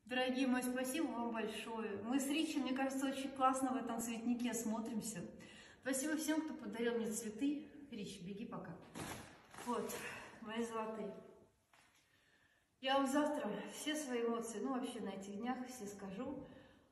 Дорогие мои, спасибо вам большое. Мы с Ричи, мне кажется, очень классно в этом цветнике смотримся. Спасибо всем, кто подарил мне цветы. Ричи, беги пока. Вот, мои золотые. Я вам завтра все свои эмоции, ну вообще на этих днях все скажу.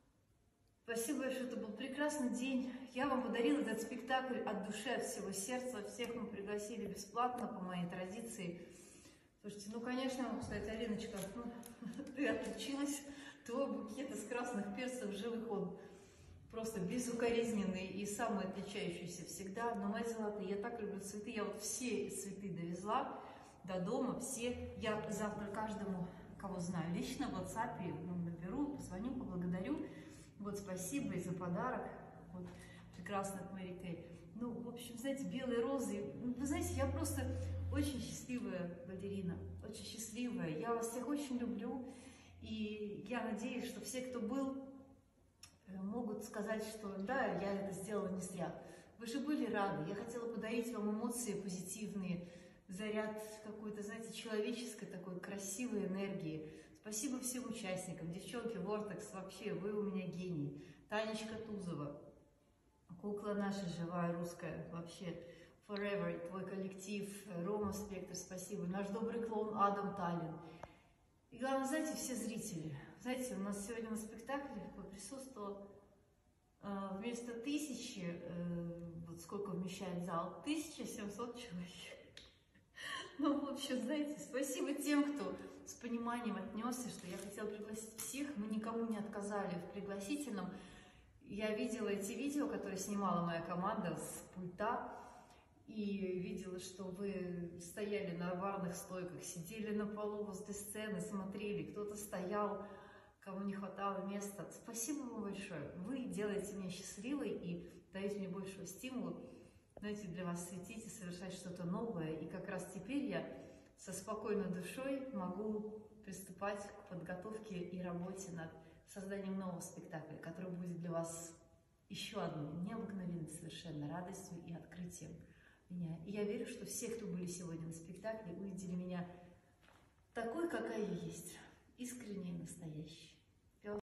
Спасибо большое, это был прекрасный день. Я вам подарила этот спектакль от души, от всего сердца. Всех мы пригласили бесплатно, по моей традиции. Слушайте, ну, конечно, кстати, Алиночка, ты отличилась. Твой букет из красных перцев живых, он просто безукоризненный и самый отличающийся всегда. Но, мои золотые, я так люблю цветы. Я вот все цветы довезла до дома, все. Я завтра каждому, кого знаю, лично в WhatsApp наберу, позвоню, поблагодарю. Вот, спасибо и за подарок. Вот, прекрасно от Мэри Кей. Ну, в общем, знаете, белые розы. Вы знаете, я просто очень счастливая балерина. Очень счастливая. Я вас всех очень люблю. И я надеюсь, что все, кто был, могут сказать, что да, я это сделала не зря. Вы же были рады. Я хотела подарить вам эмоции позитивные, заряд какой-то, знаете, человеческой такой красивой энергии. Спасибо всем участникам. Девчонки, Vortex, вообще, вы у меня гений. Танечка Тузова, кукла наша живая, русская, вообще, Forever, твой коллектив, Рома Спектр, спасибо. Наш добрый клоун Адам Таллин. И главное, знаете, все зрители. Знаете, у нас сегодня на спектакле присутствовало вместо 1000, вот сколько вмещает зал, 1700 человек. Ну, в общем, знаете, спасибо тем, кто с пониманием отнесся, что я хотела пригласить всех, мы никому не отказали в пригласительном. Я видела эти видео, которые снимала моя команда с пульта, и видела, что вы стояли на барных стойках, сидели на полу возле сцены, смотрели, кто-то стоял, кому не хватало места. Спасибо вам большое. Вы делаете меня счастливой и даете мне большего стимула, знаете, для вас светить и совершать что-то новое. И как раз теперь я со спокойной душой могу приступать к подготовке и работе над созданием нового спектакля, который будет для вас еще одной необыкновенной совершенно радостью и открытием меня. И я верю, что все, кто были сегодня на спектакле, увидели меня такой, какая я есть, искренней и настоящей.